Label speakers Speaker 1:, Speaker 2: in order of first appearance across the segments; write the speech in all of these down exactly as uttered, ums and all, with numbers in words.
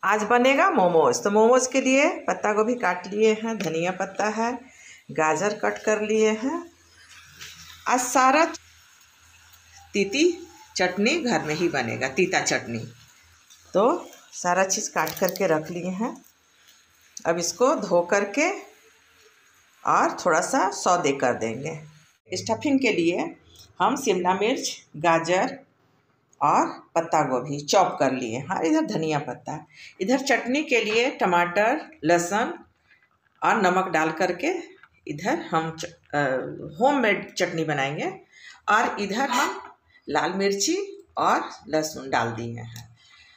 Speaker 1: आज बनेगा मोमोज। तो मोमोज के लिए पत्ता गोभी काट लिए हैं, धनिया पत्ता है, गाजर कट कर लिए हैं। आज सारा तीती चटनी घर में ही बनेगा, तीता चटनी। तो सारा चीज़ काट करके रख लिए हैं। अब इसको धो करके और थोड़ा सा सौदे कर देंगे। स्टफिंग के लिए हम शिमला मिर्च, गाजर और पत्ता गोभी चॉप कर लिए। हाँ, इधर धनिया पत्ता, इधर चटनी के लिए टमाटर, लहसुन और नमक डाल करके इधर हम होममेड चटनी बनाएंगे। और इधर हम लाल मिर्ची और लहसुन डाल दिए हैं,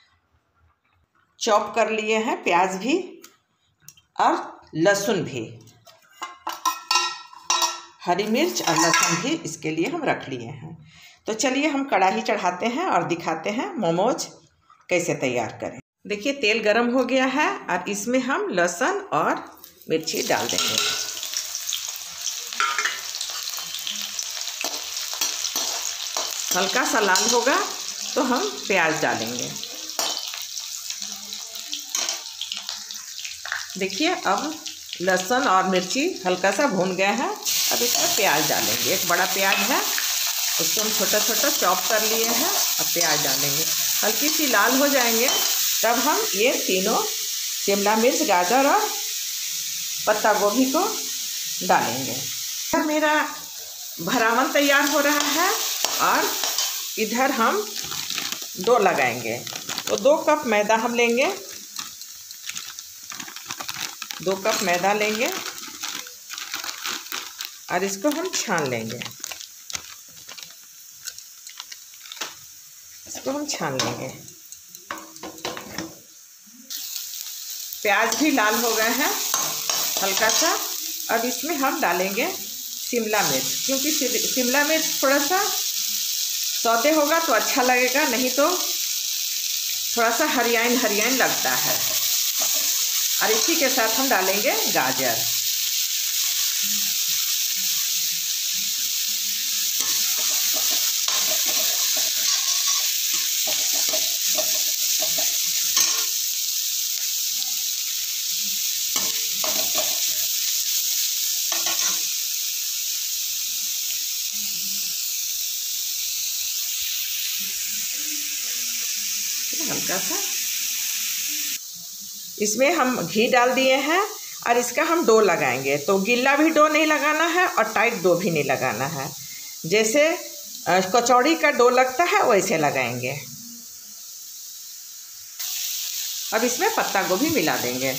Speaker 1: चॉप कर लिए हैं। प्याज भी और लहसुन भी, हरी मिर्च और लहसुन भी इसके लिए हम रख लिए हैं। तो चलिए हम कढ़ाई चढ़ाते हैं और दिखाते हैं मोमोज कैसे तैयार करें। देखिए तेल गरम हो गया है और इसमें हम लहसुन और मिर्ची डाल देंगे। हल्का सा लाल होगा तो हम प्याज डालेंगे। देखिए अब लहसुन और मिर्ची हल्का सा भून गए हैं। अब इसमें प्याज डालेंगे। एक बड़ा प्याज है, उसको हम छोटा छोटा चॉप कर लिए हैं। अब प्याज डालेंगे, हल्की सी लाल हो जाएंगे तब हम ये तीनों शिमला मिर्च, गाजर और पत्ता गोभी को डालेंगे। इधर मेरा भरावन तैयार हो रहा है और इधर हम डो लगाएंगे। तो दो कप मैदा हम लेंगे, दो कप मैदा लेंगे और इसको हम छान लेंगे। इसको हम छान लेंगे। प्याज भी लाल हो गए हैं हल्का सा। अब इसमें हम डालेंगे शिमला मिर्च, क्योंकि शिमला मिर्च थोड़ा सा सौते होगा तो अच्छा लगेगा, नहीं तो थोड़ा सा हरियाइन हरियाइन लगता है। और इसी के साथ हम डालेंगे गाजर। हल्का सा इसमें हम घी डाल दिए हैं और इसका हम डो लगाएंगे। तो गीला भी डो नहीं लगाना है और टाइट डो भी नहीं लगाना है। जैसे कचौड़ी का डो लगता है वैसे लगाएंगे। अब इसमें पत्ता गोभी मिला देंगे।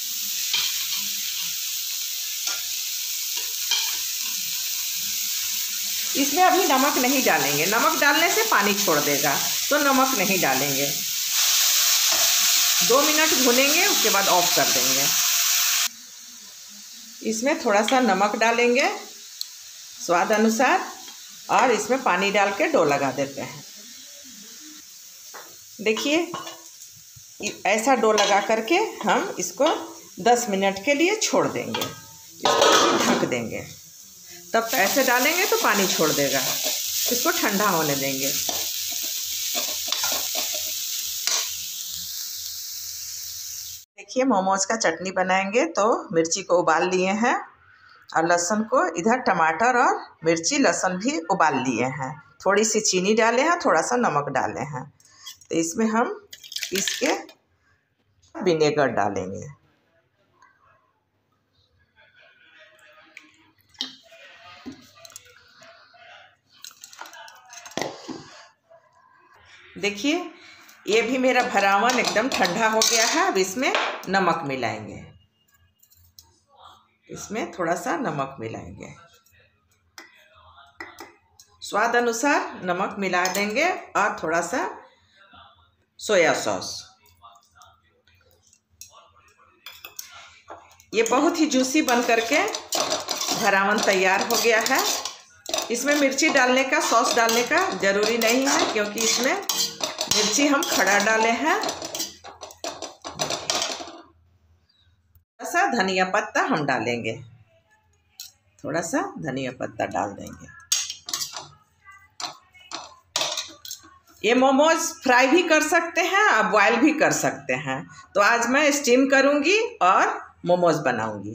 Speaker 1: इसमें अभी नमक नहीं डालेंगे, नमक डालने से पानी छोड़ देगा, तो नमक नहीं डालेंगे। दो मिनट भूनेंगे, उसके बाद ऑफ कर देंगे। इसमें थोड़ा सा नमक डालेंगे स्वाद अनुसार और इसमें पानी डाल के डो लगा देते हैं। देखिए ऐसा डो लगा करके हम इसको दस मिनट के लिए छोड़ देंगे। इसको ढक देंगे, तब ऐसे डालेंगे तो पानी छोड़ देगा। इसको ठंडा होने देंगे। देखिए मोमोज का चटनी बनाएंगे। तो मिर्ची को उबाल लिए हैं और लहसुन को, इधर टमाटर और मिर्ची लहसुन भी उबाल लिए हैं। थोड़ी सी चीनी डाले हैं, थोड़ा सा नमक डाले हैं। तो इसमें हम इसके विनेगर डालेंगे। देखिए ये भी मेरा भरावन एकदम ठंडा हो गया है। अब इसमें नमक मिलाएंगे, इसमें थोड़ा सा नमक मिलाएंगे, स्वाद अनुसार नमक मिला देंगे और थोड़ा सा सोया सॉस। ये बहुत ही जूसी बन करके भरावन तैयार हो गया है। इसमें मिर्ची डालने का, सॉस डालने का ज़रूरी नहीं है, क्योंकि इसमें मिर्ची हम खड़ा डाले हैं। थोड़ा सा धनिया पत्ता हम डालेंगे, थोड़ा सा धनिया पत्ता डाल देंगे। ये मोमोज फ्राई भी कर सकते हैं और बॉयल भी कर सकते हैं। तो आज मैं स्टीम करूँगी और मोमोज बनाऊँगी।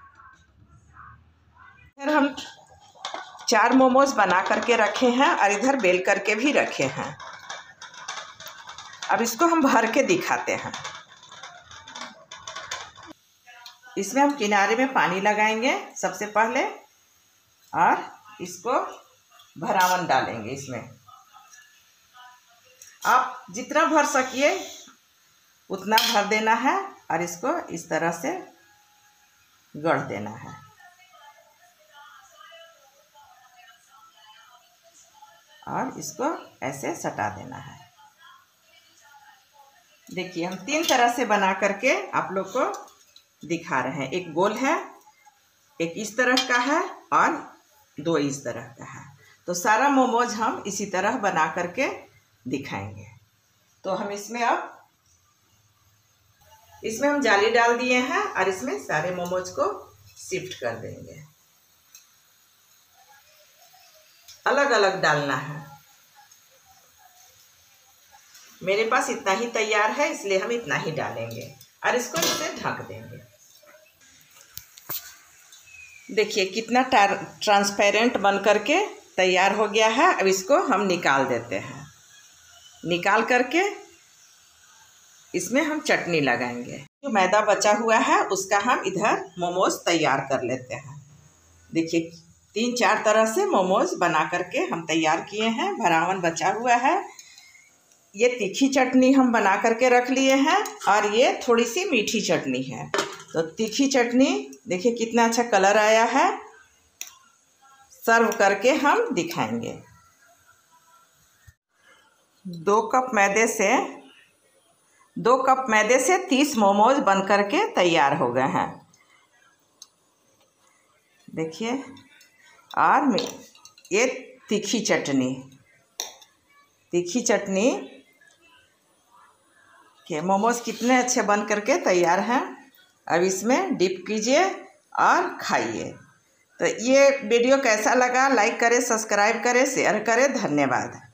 Speaker 1: फिर हम चार मोमोज बना करके रखे हैं और इधर बेल करके भी रखे हैं। अब इसको हम भर के दिखाते हैं। इसमें हम किनारे में पानी लगाएंगे सबसे पहले और इसको भरावन डालेंगे। इसमें आप जितना भर सकिए उतना भर देना है और इसको इस तरह से गढ़ देना है। और इसको ऐसे सटा देना है। देखिए हम तीन तरह से बना करके आप लोग को दिखा रहे हैं। एक गोल है, एक इस तरह का है और दो इस तरह का है। तो सारा मोमोज हम इसी तरह बना करके दिखाएंगे। तो हम इसमें अब इसमें हम जाली डाल दिए हैं और इसमें सारे मोमोज को शिफ्ट कर देंगे। अलग अलग डालना है। मेरे पास इतना ही तैयार है इसलिए हम इतना ही डालेंगे और इसको इसे ढक देंगे। देखिए कितना ट्रांसपेरेंट बन करके तैयार हो गया है। अब इसको हम निकाल देते हैं। निकाल करके इसमें हम चटनी लगाएंगे। जो मैदा बचा हुआ है उसका हम इधर मोमोज तैयार कर लेते हैं। देखिए तीन चार तरह से मोमोज बना करके हम तैयार किए हैं। भरावन बचा हुआ है। ये तीखी चटनी हम बना करके रख लिए हैं और ये थोड़ी सी मीठी चटनी है। तो तीखी चटनी देखिए कितना अच्छा कलर आया है। सर्व करके हम दिखाएंगे। दो कप मैदे से दो कप मैदे से तीस मोमोज बन करके तैयार हो गए हैं। देखिए और ये तीखी चटनी तीखी चटनी के मोमोज कितने अच्छे बन करके तैयार हैं। अब इसमें डिप कीजिए और खाइए। तो ये वीडियो कैसा लगा लाइक करें, सब्सक्राइब करें, शेयर करें। धन्यवाद।